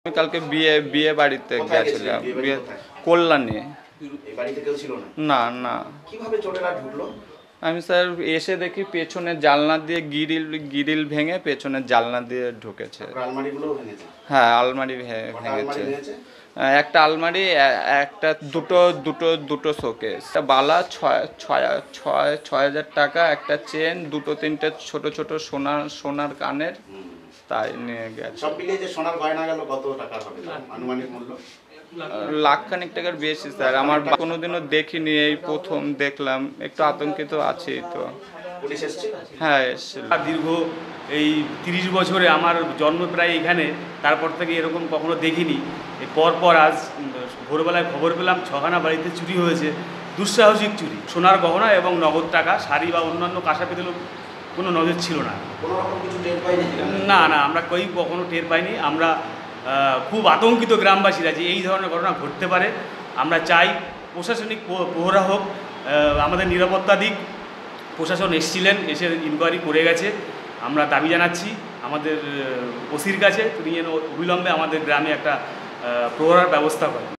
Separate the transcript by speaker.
Speaker 1: আমি কালকে বিয়ে বিয়ে বাড়িতে গেছিলাম, বিয়ে কল্যাণী। না না,
Speaker 2: কিভাবে চোরেরা ঢুকলো?
Speaker 1: আমি স্যার এসে দেখি পেছনে জানলা দিয়ে গিরিল ভেঙে পেছনে জানলা দিয়ে ঢুকেছে।
Speaker 2: আলমারিগুলো ভেঙেছে?
Speaker 1: হ্যাঁ, আলমারি ভেঙেছে। একটা আলমারি, একটা দুটো দুটো দুটো শোকেস, বালা 6,000 টাকা, একটা চেন, দুটো তিনটে ছোট ছোট সোনার কানের, তাই নিয়ে গেছে।
Speaker 2: সব মিলিয়ে যে সোনার গয়না গেল কত টাকা হবে আনুমানিক মূল্য?
Speaker 1: লাখখানিক টাকার বেশি স্যার। আমার কোনোদিনও দেখিনি, এই প্রথম দেখলাম, একটু আতঙ্কিত আছি তো।
Speaker 2: পুলিশ এসেছিল?
Speaker 1: হ্যাঁ, এসেছিল।
Speaker 3: দীর্ঘ এই 30 বছরে আমার জন্ম প্রায় এখানে, তারপর থেকে এরকম কখনো দেখিনি। পরপর আজ ভোরবেলায় খবর পেলাম 6খানা বাড়িতে চুরি হয়েছে, দুঃসাহসিক চুরি। সোনার গহনা এবং নগদ টাকা, শাড়ি বা অন্যান্য কাঁসা পিতলের কোনো নজর ছিল না।
Speaker 2: কোনো রকম কিছু টের পাইনি?
Speaker 3: না না, আমরা কখনো টের পাইনি। আমরা খুব আতঙ্কিত গ্রামবাসীরা যে এই ধরনের ঘটনা ঘটতে পারে। আমরা চাই প্রশাসনিক প্রহরা হোক, আমাদের নিরাপত্তা দিক। প্রশাসন এসেছিলেন, এসে ইনকোয়ারি করে গেছে। আমরা দাবি জানাচ্ছি আমাদের ওসির কাছে, তিনি যেন অবিলম্বে আমাদের গ্রামে একটা প্রহরার ব্যবস্থা করেন।